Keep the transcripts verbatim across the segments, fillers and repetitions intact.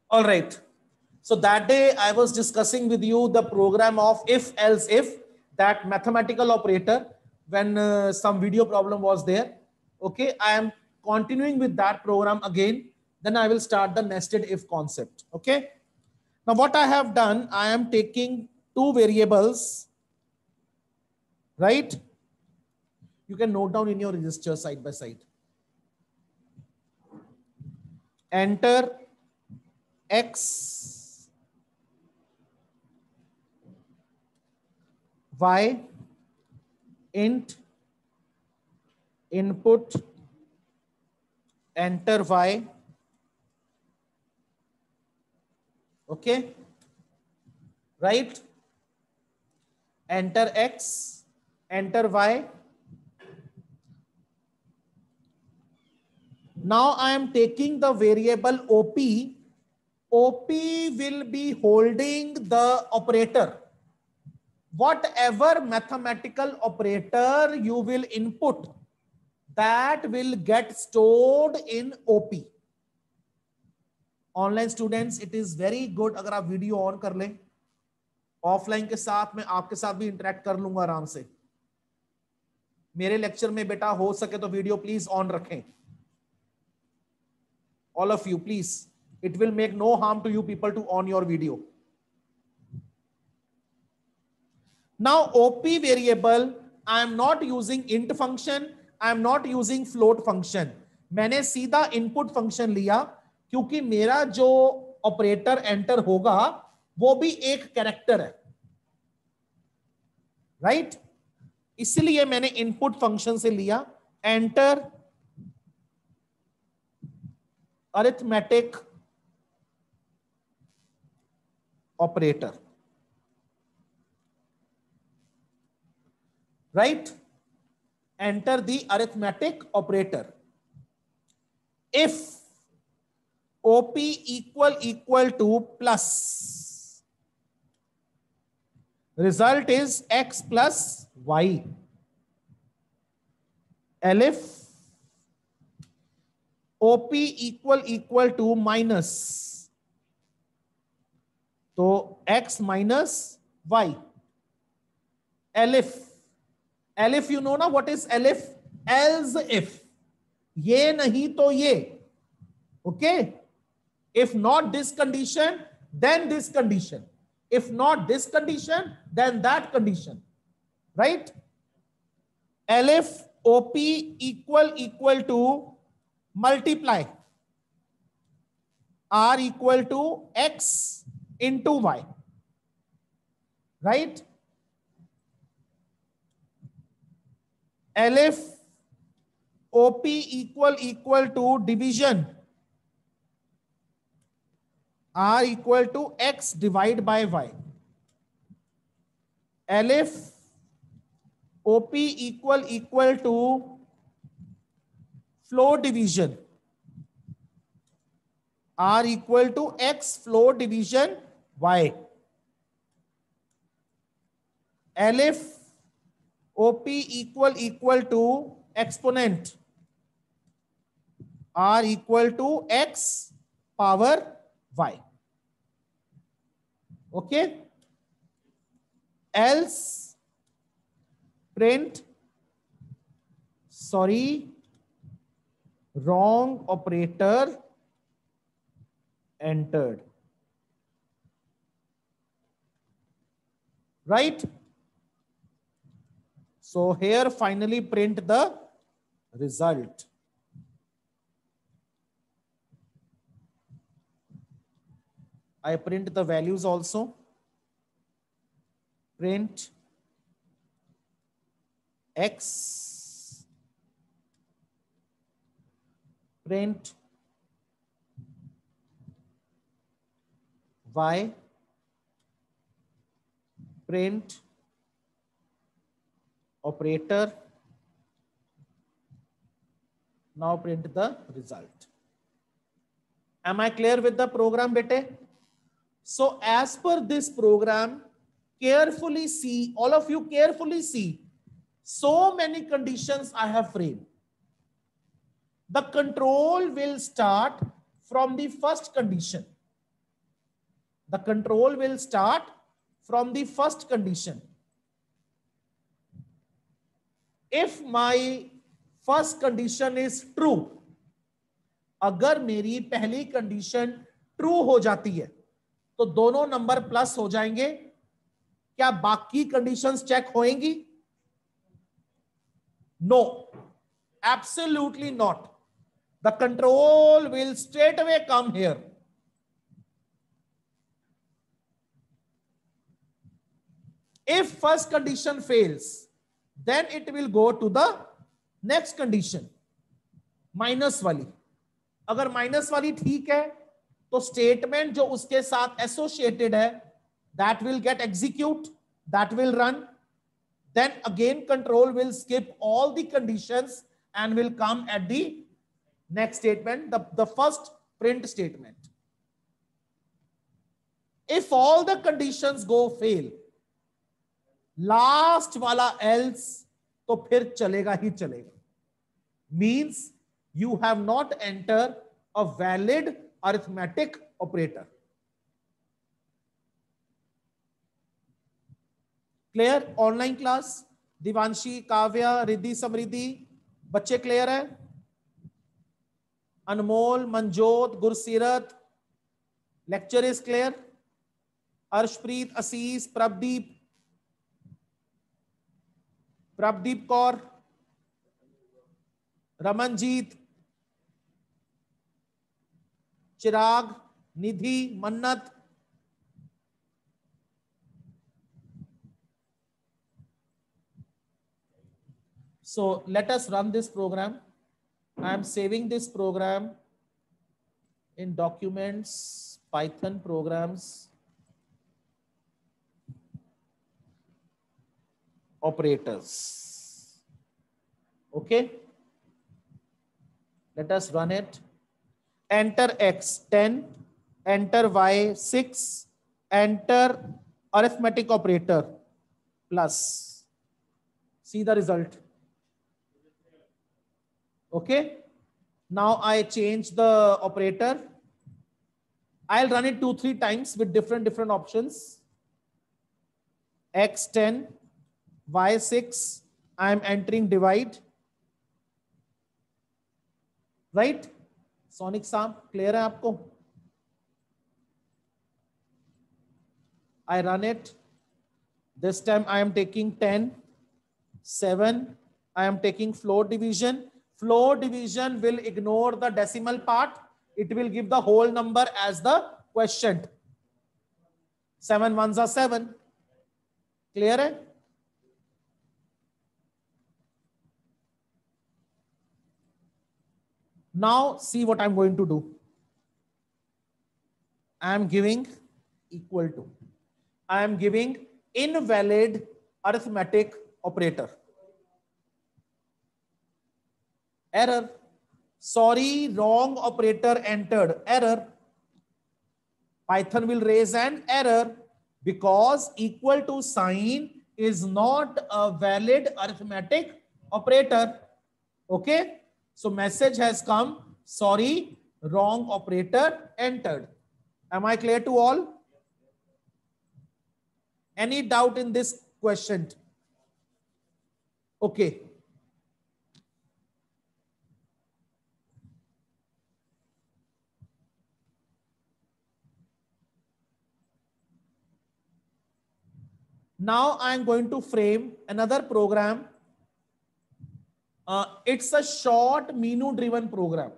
All right. So that day I was discussing with you the program of if else if, that mathematical operator, when uh, some video problem was there. Okay, I am continuing with that program again. Then I will start the nested if concept. Okay. Now what I have done, I am taking two variables, right? You can note down in your register side by side. Enter X, Y, int, input, enter Y. Okay, right? Enter X, enter Y. Now I am taking the variable O P. O P will be holding the operator. Whatever mathematical operator you will input, that will get stored in O P. Online students, it is very good अगर आप video on कर लें. Offline के साथ मैं आपके साथ भी इंटरेक्ट कर लूंगा आराम से. मेरे लेक्चर में बेटा हो सके तो वीडियो प्लीज ऑन रखें. All of you please, it will make no harm to you people to on your video. Now OP variable, I am not using int function, I am not using float function. मैंने सीधा input function लिया क्योंकि मेरा जो operator enter होगा वो भी एक कैरेक्टर है, राइट right? इसलिए मैंने इनपुट फंक्शन से लिया enter arithmetic operator, right? Enter the arithmetic operator. If O P equal equal to plus, result is x plus y. Elif O P equal equal to minus, तो x minus y. Elif, elif you know ना what is elif? Else if, ये नहीं तो ये. Okay. If not this condition, then this condition. If not this condition, then that condition. Right? Elif O P equal equal to multiply R equal to X into Y. Right? Elif O P equal equal to division R equal to X divide by Y. Elif O P equal equal to flow division R equal to X flow division Y. Elif O P equal equal to exponent R equal to X power Y. Okay. Else print, sorry, wrong operator entered. Right? So here finally print the result. I print the values also. Print X, print Y, print operator. Now print the result. Am I clear with the program, bete? So as per this program, carefully see, all of you carefully see, so many conditions I have framed. The control will start from the first condition. The control will start from the first condition. If my first condition is true, अगर मेरी पहली condition true हो जाती है तो दोनों number plus हो जाएंगे. क्या बाकी कंडीशंस चेक होएंगी? No, absolutely not. The control will straight away come here. If first condition fails, then it will go to the next condition, minus वाली. अगर माइनस वाली ठीक है तो स्टेटमेंट जो उसके साथ एसोसिएटेड है that will get execute, that will run. Then again control will skip all the conditions and will come at the next statement, the, the first print statement. If all the conditions go fail, last वाला else तो फिर चलेगा ही चलेगा. Means you have not enter a valid arithmetic operator. Clear? Online class Divanshi, Kavya, Riddhi, Samriddhi, बच्चे clear है? Anmol, Manjot, Gursirat, lecture is clear? Arshpreet, Asees, Prabhdeep, Prabhdeep Kaur, Ramanjit, चिराग, निधि, मन्नत. So let us run this program. I am saving this program in documents, Python programs, operators. Okay. Let us run it. Enter X ten, enter Y six, enter arithmetic operator plus. See the result. Okay. Now I change the operator. I'll run it two, three times with different, different options. X ten, Y six, I am entering divide. Right? Sonic Sam, clear है आपको? I run it. This time I am taking ten, seven. I am taking floor division. Floor division will ignore the decimal part. It will give the whole number as the quotient. seven ones are seven. Clear है? Now see what I'm going to do. I am giving equal to. I am giving invalid arithmetic operator. Error. Sorry, wrong operator entered. Error. Python will raise an error because equal to sign is not a valid arithmetic operator. Okay. So message has come. Sorry, wrong operator entered. Am I clear to all? Any doubt in this question? Okay. Now I am going to frame another program. Uh, it's a short menu driven program.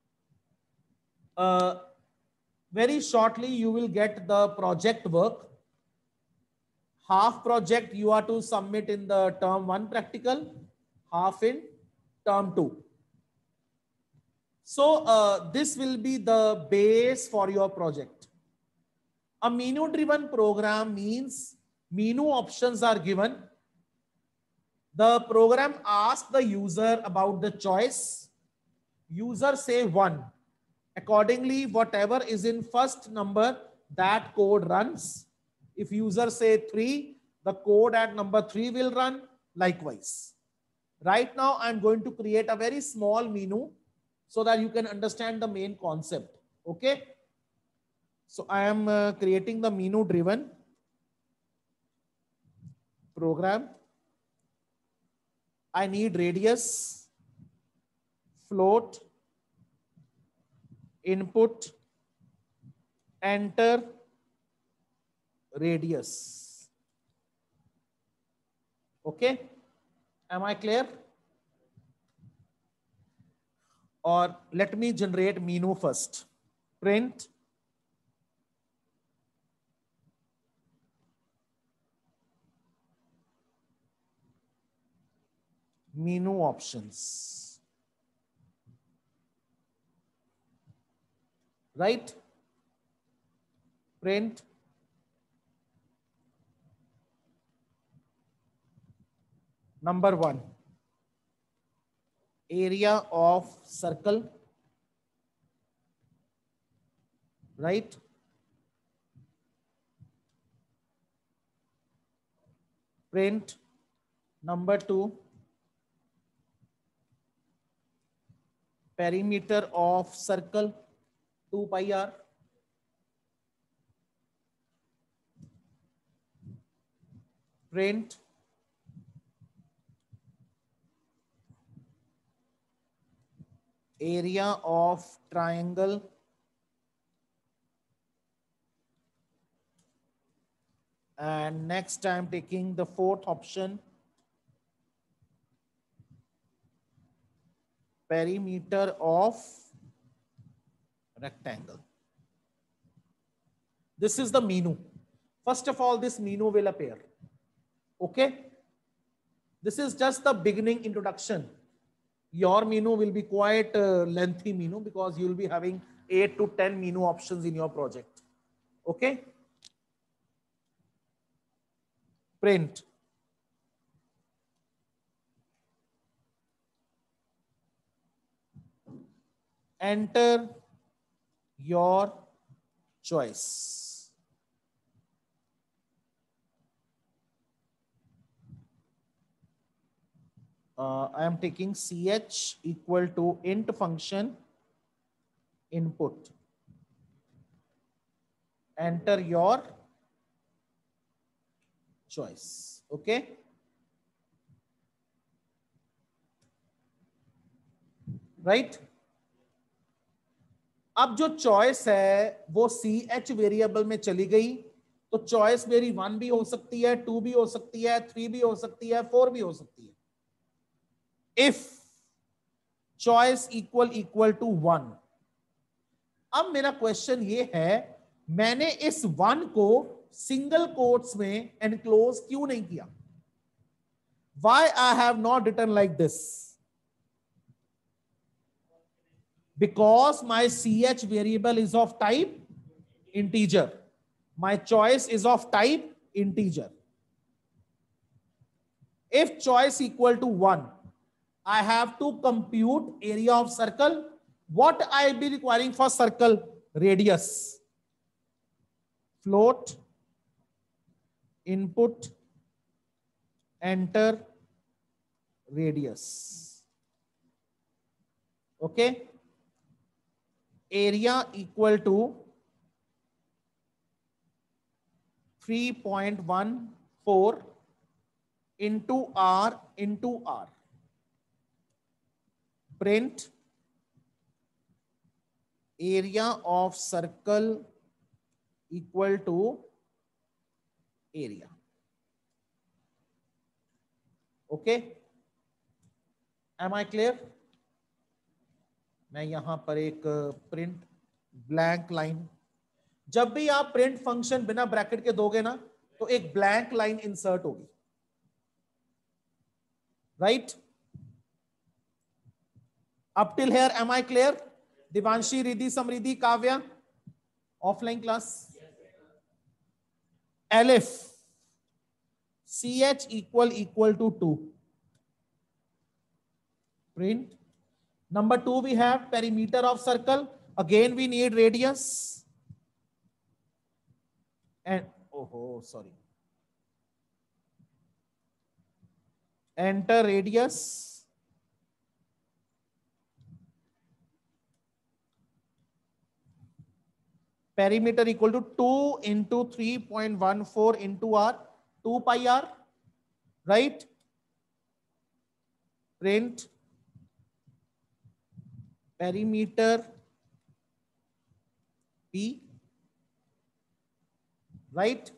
Uh, very shortly you will get the project work. Half project you are to submit in the term one practical, half in term two. So uh, this will be the base for your project. A menu driven program means menu options are given. The program asks the user about the choice. User say one. Accordingly, whatever is in first number, that code runs. If user say three, the code at number three will run likewise. Right now, I'm going to create a very small menu so that you can understand the main concept. Okay. So I am uh, creating the menu driven program. I need radius, float, input, enter, radius. Okay, am I clear? Or let me generate menu first. Print menu options, right? Print number one, area of circle, right? Print number two, perimeter of circle, two pi r. Print area of triangle, and next I'm taking the fourth option, perimeter of rectangle. This is the menu. First of all, this menu will appear. Okay, this is just the beginning introduction. Your menu will be quite uh, lengthy menu because you will be having eight to ten menu options in your project. Okay, print enter your choice. Uh, I am taking ch equal to int function input. Enter your choice. Okay. Right. अब जो choice है वो C H variable में चली गई, तो choice मेरी one भी हो सकती है, टू भी हो सकती है, थ्री भी हो सकती है, फोर भी हो सकती है। If choice equal equal to one. अब मेरा क्वेश्चन ये है, मैंने इस वन को सिंगल कोट्स में एनक्लोज क्यों नहीं किया? Why I have not written like this? Because my ch variable is of type integer. My choice is of type integer. If choice equal to one, I have to compute area of circle. What I will be requiring for circle? Radius, float, input, enter, radius. Okay. Area equal to three point one four into R into R. Print area of circle equal to area. Okay. Am I clear? मैं यहां पर एक print blank line, जब भी आप print function बिना bracket के दोगे ना तो एक ब्लैंक लाइन इंसर्ट होगी, right? Up till here am I clear? Divanshi, Riddhi, Samriddhi, Kavya, offline class? Elif c h equal equal to two. Print number two, we have perimeter of circle. Again we need radius and oh, oh sorry enter radius, perimeter equal to two into three point one four into r, two pi r, right? Print perimeter P, right?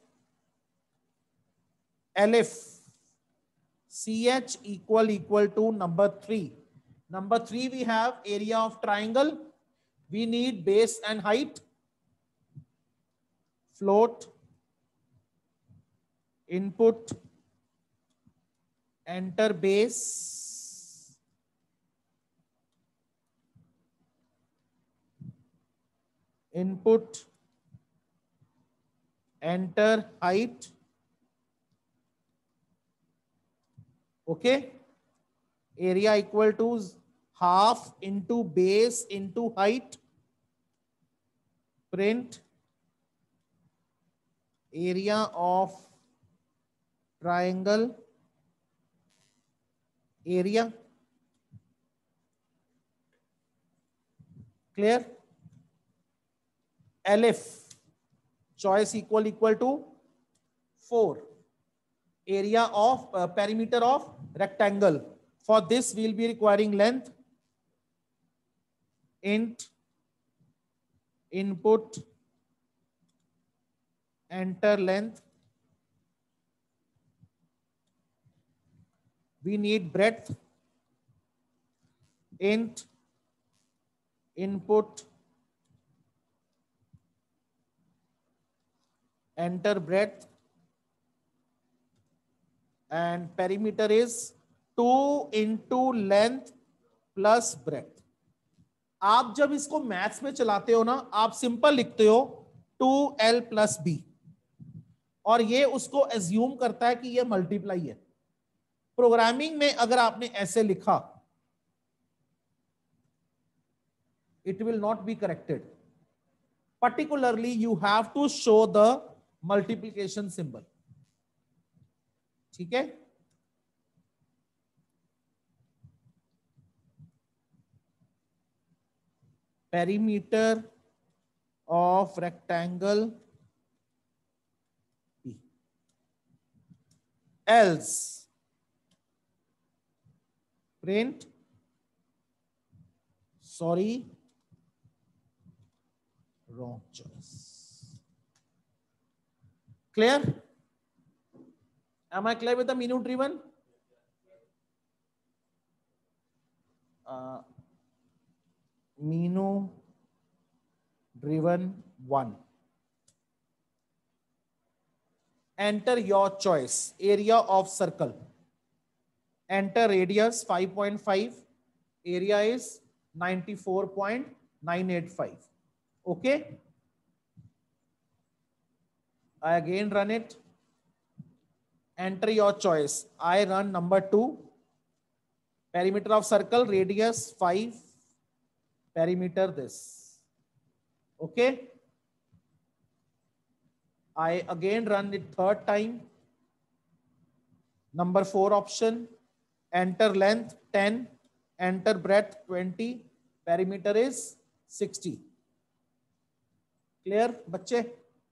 Elif ch equal equal to number three. Number three, we have area of triangle. We need base and height. Float, input, enter base, input, enter height. Okay, area equal to half into base into height. Print area of triangle, area. Clear? Elif choice equal equal to four. Area of uh, perimeter of rectangle. For this we will be requiring length, int, input, enter length. We need breadth, int, input, enter breadth, and perimeter is two into length plus breadth. आप जब इसको maths में चलाते हो ना, आप simple लिखते हो टू एल प्लस बी, और ये उसको एज्यूम करता है कि ये मल्टीप्लाई है. प्रोग्रामिंग में अगर आपने ऐसे लिखा, it will not be corrected. Particularly you have to show the multiplication symbol. ठीक है? Perimeter of rectangle P. Else print, sorry, wrong choice. Clear? Am I clear with the minute driven? Uh, Minu driven one. Enter your choice. Area of circle. Enter radius five point five. Area is ninety-four point nine eight five. Okay. I again run it. Enter your choice. I run number two. Perimeter of circle, radius five. Perimeter this. Okay. I again run it third time. Number four option. Enter length ten. Enter breadth twenty. Perimeter is sixty. Clear, बच्चे?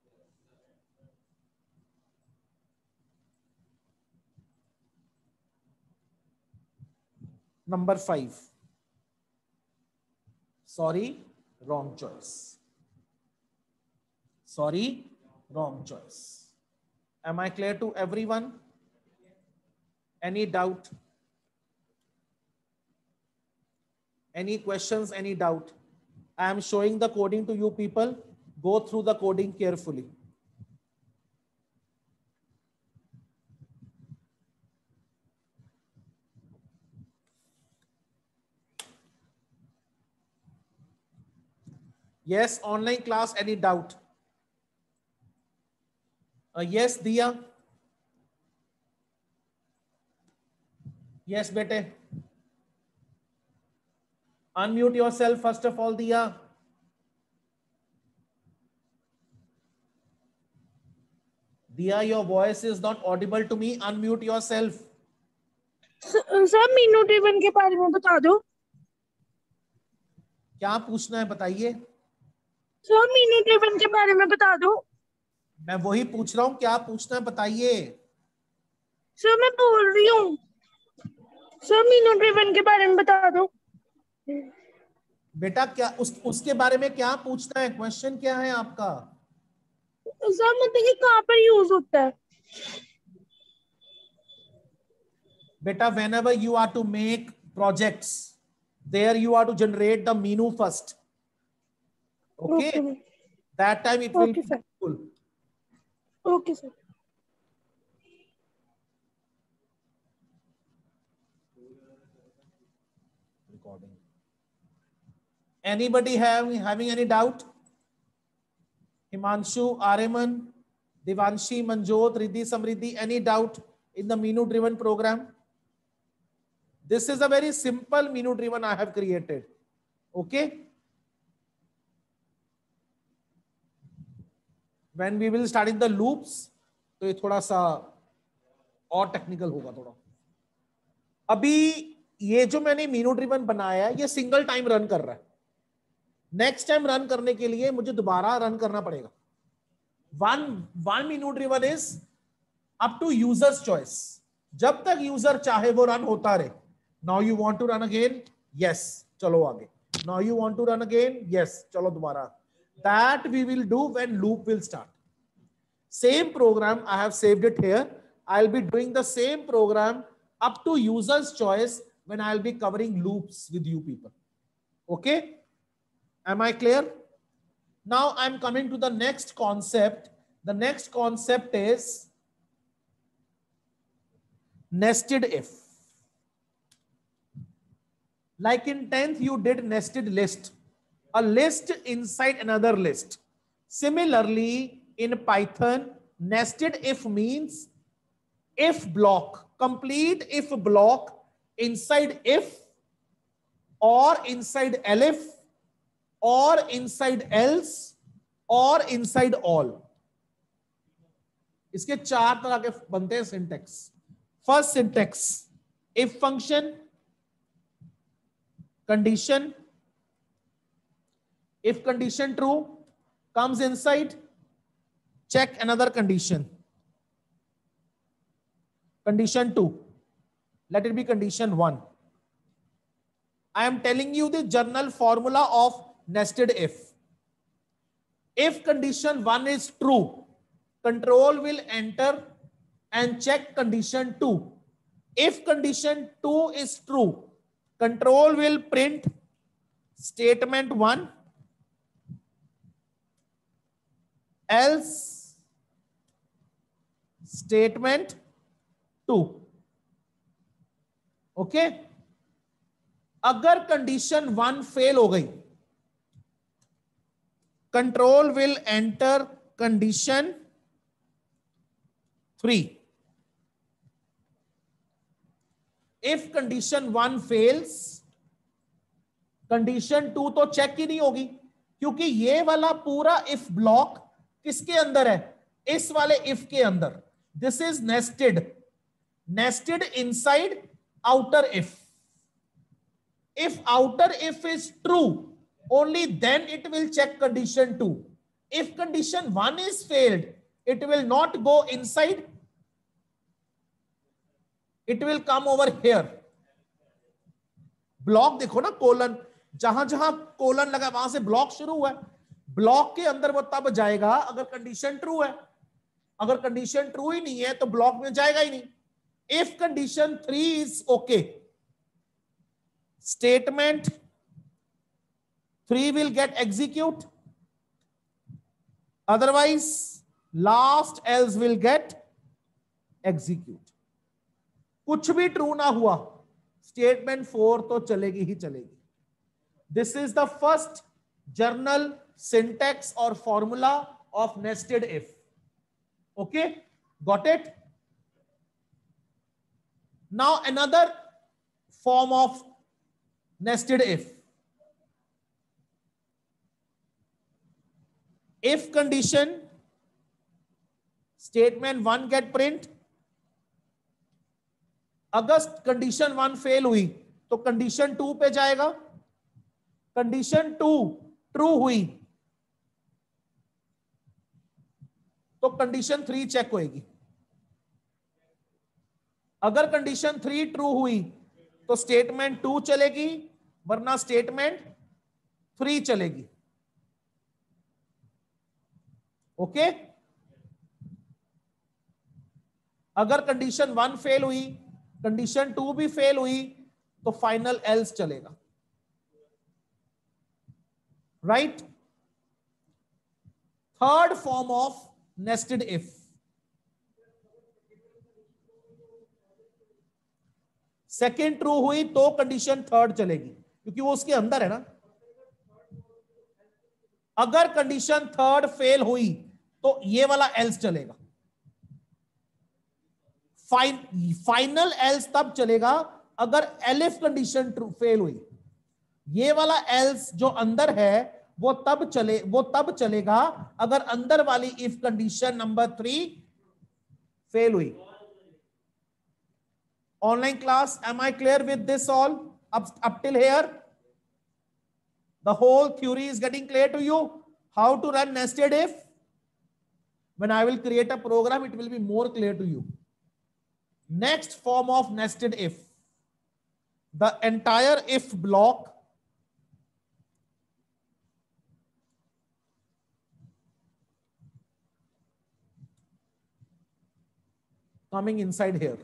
Number five. Sorry, wrong choice. Sorry, wrong choice. Am I clear to everyone? Any doubt? Any questions, any doubt? I am showing the coding to you people. Go through the coding carefully. Yes, online class, any doubt? Uh, yes, Diya? Yes, bete. Unmute yourself first of all, Diya. Diya, your voice is not audible to me. Unmute yourself. Sir menu driven के बारे में बता दो. क्या पूछना है बताइए. Sir menu driven के बारे में बता दो। मैं वही पूछ रहा हूँ, क्या पूछना है बताइए। सर मैं बोल रही हूँ, सर मीनू ड्रिवन के बारे में बता दो। बेटा क्या उस उसके बारे में क्या पूछना है, क्वेश्चन क्या है आपका? सर मतलब ये कहाँ पर यूज होता है? Beta, whenever you are to make projects, there you are to generate the menu first. Okay, okay. that time it will okay, be sir. full. Okay, sir. Recording. Anybody have having any doubt? Himanshu, Areman, Devanshi, Manjot, Riddhi, Samriddhi, any doubt in the menu driven program? This is a very simple menu driven I have created. Okay. When we will start in the loops, तो ये थोड़ा सा और technical होगा थोड़ा। अभी ये जो मैंने मीनू ड्रिवन बनाया है ये सिंगल टाइम रन कर रहा है। नेक्स्ट टाइम रन करने के लिए मुझे दोबारा रन करना पड़ेगा। One one menu driven is up to user's choice. जब तक यूजर चाहे वो रन होता रहे। Now you want to run again, yes चलो आगे। Now you want to run again, yes चलो दोबारा। That we will do when loop will start. Same program I have saved it here. I will be doing the same program up to user's choice when I'll be covering loops with you people. Okay, am I clear? Now I'm coming to the next concept. The next concept is nested if. Like in tenth you did nested list, a list inside another list. Similarly in Python, nested if means if block, complete if block inside if or inside elif or inside else or inside all. इसके चार तरह के बनते हैं syntax. First syntax if function, condition, if condition true comes inside, check another condition. Condition two, let it be condition one. I am telling you the general formula of nested if. If condition one is true, control will enter and check condition two. If condition two is true, control will print statement one, else statement two. Okay, अगर condition one fail हो गई, control will enter condition three. If condition one fails, condition two तो check ही नहीं होगी, क्योंकि ये वाला पूरा इफ ब्लॉक किसके अंदर है? इस वाले इफ के अंदर। This is nested, nested inside outer if. If outer if is true, only then it will check condition two. If condition one is failed, it will not go inside, it will come over here. Block देखो ना, colon, जहां जहां colon लगा वहां से block शुरू हुआ है। ब्लॉक के अंदर वो तब जाएगा अगर कंडीशन ट्रू है। अगर कंडीशन ट्रू ही नहीं है तो ब्लॉक में जाएगा ही नहीं। If condition three is okay, statement three will get execute. Otherwise, last else will get execute. कुछ भी ट्रू ना हुआ, स्टेटमेंट फोर तो चलेगी ही चलेगी। This is the first journal syntax or formula of nested if. Okay, got it? Now another form of nested if. If condition statement one get print, अगर condition one fail हुई तो condition to पे जाएगा। Condition to true हुई तो condition three check होएगी। अगर condition three true हुई तो स्टेटमेंट टू चलेगी, वरना स्टेटमेंट थ्री चलेगी। Okay okay? अगर कंडीशन वन फेल हुई, कंडीशन टू भी फेल हुई, तो फाइनल एल्स चलेगा। Right. Third form of nested if, second true हुई तो कंडीशन थर्ड चलेगी, क्योंकि वो उसके अंदर है ना। अगर कंडीशन थर्ड फेल हुई तो ये वाला एल्स चलेगा। फाइन फाइनल एल्स तब चलेगा अगर एलिफ कंडीशन ट्रू फेल हुई। ये वाला एल्स जो अंदर है वो तब चले वो तब चलेगा अगर अंदर वाली if condition number three fail हुई। Online class, am I clear with this all up, up till here? The whole theory is getting clear to you? How to run nested if? When I will create a program, it will be more clear to you. Next form of nested if, the entire if block coming inside here,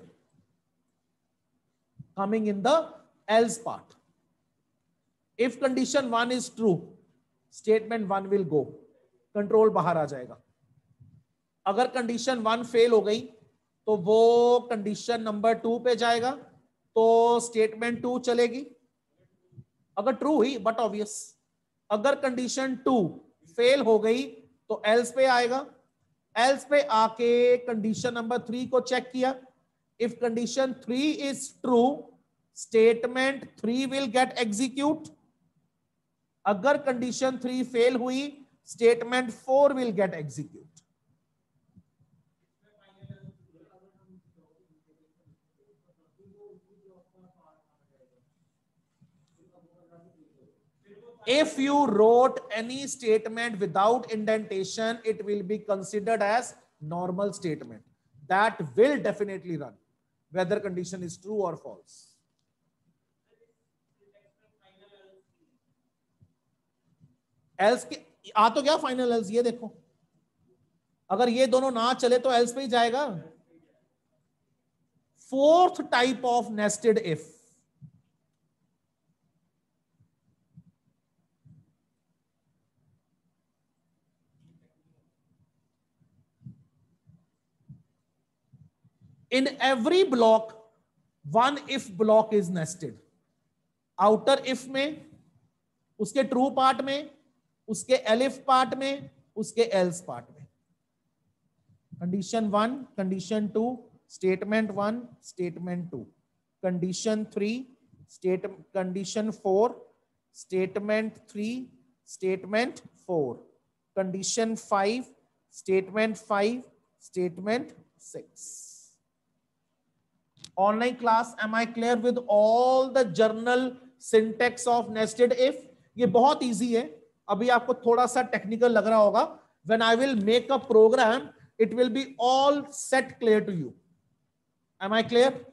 coming in the else part. If condition one is true, statement one will go, control बाहर आ जाएगा। अगर condition one fail हो गई तो वो condition number two पे जाएगा, तो स्टेटमेंट टू चलेगी अगर ट्रू हुई, बट ऑब्वियस। अगर कंडीशन टू फेल हो गई तो एल्स पे आएगा, एल्स पे आके कंडीशन नंबर थ्री को चेक किया। If condition three is true, statement three will get execute. अगर कंडीशन थ्री फेल हुई, statement four will get execute. If you wrote any statement without indentation, it will be considered as normal statement. That will definitely run, whether condition is true or false. Else के आ तो गया final else, ये देखो। अगर ये दोनों ना चले तो एल्स पे ही जाएगा। Fourth type of nested if, in every block one if block is nested. outer if में, उसके true part में, उसके elif part में, उसके else part में। condition one, condition two, statement one, statement two, condition three, state condition four, statement three, statement four, condition five, statement five, statement six. Online class, am I clear with all the journal syntax of nested if? ये बहुत easy है। अभी आपको थोड़ा सा technical लग रहा होगा। When I will make a program, it will be all set clear to you. Am I clear?